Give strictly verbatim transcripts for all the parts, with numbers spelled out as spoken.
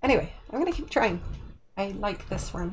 Anyway, I'm gonna keep trying. I like this run.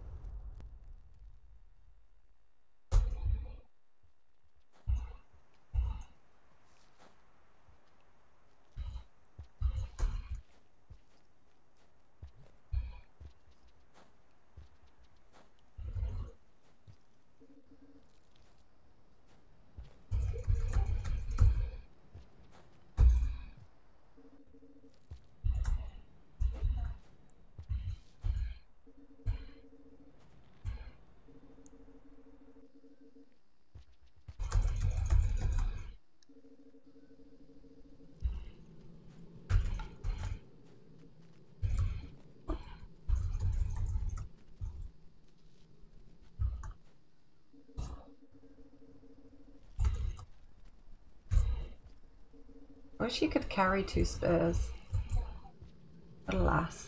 I wish you could carry two spears. But alas.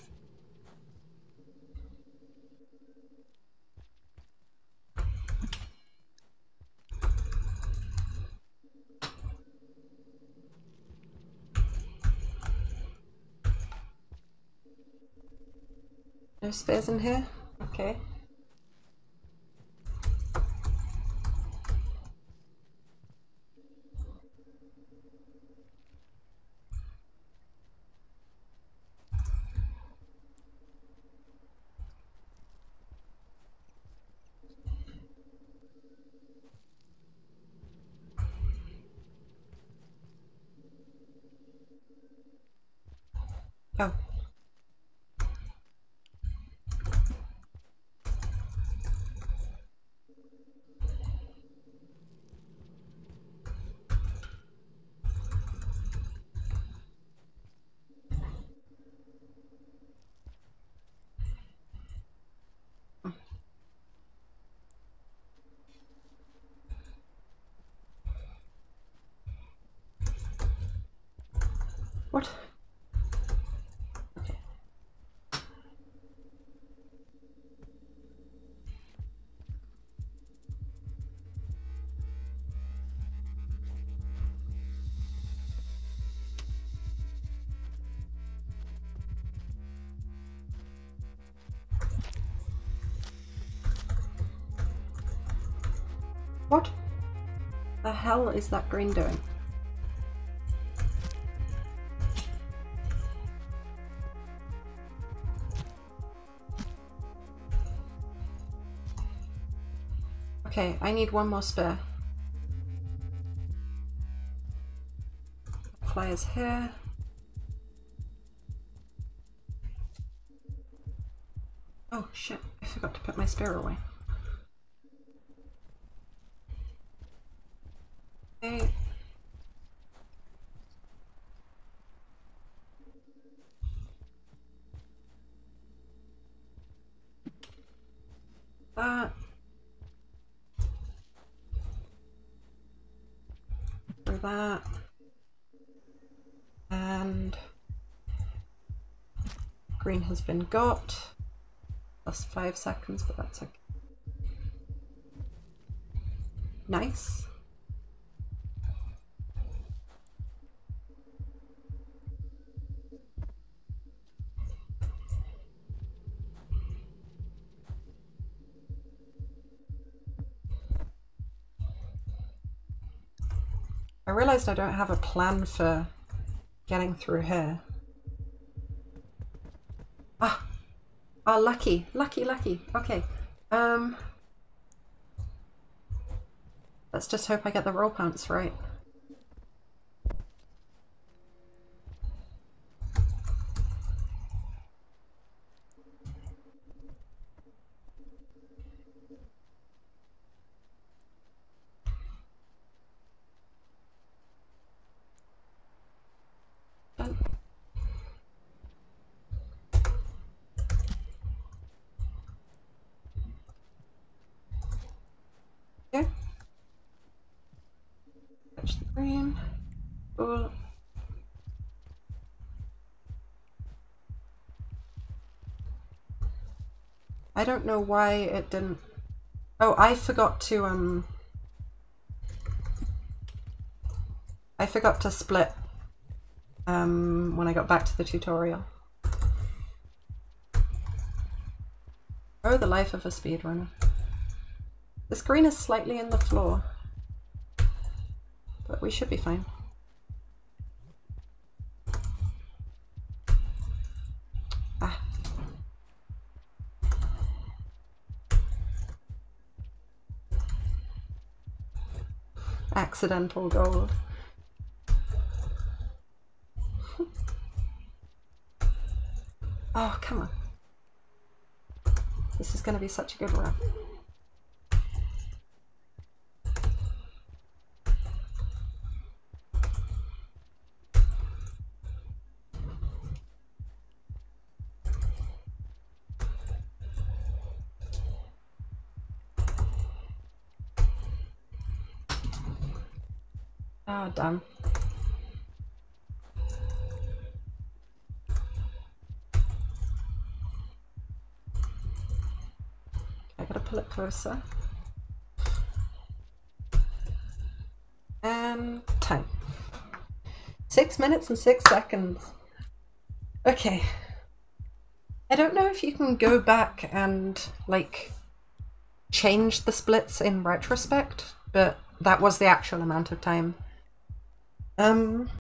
No spears in here? Okay. Oh. What? Okay. What the hell is that green doing? Okay, I need one more spare. Fly is here. Oh shit, I forgot to put my spear away. Okay. That. For that. And green has been got. Plus five seconds, but that's okay. Nice. I realized I don't have a plan for getting through here. Ah! Oh, lucky, lucky, lucky. Okay. Um, let's just hope I get the roll pounce right. Done. Okay. Touch the green. Cool. I don't know why it didn't. Oh, I forgot to um. I forgot to split um when I got back to the tutorial. Oh, the life of a speedrunner. The screen is slightly in the floor, but we should be fine. Ah. Accidental gold. Oh, come on. This is going to be such a good run. Oh, damn. I gotta pull it closer. And time. Six minutes and six seconds. Okay. I don't know if you can go back and, like, change the splits in retrospect, but that was the actual amount of time. Um...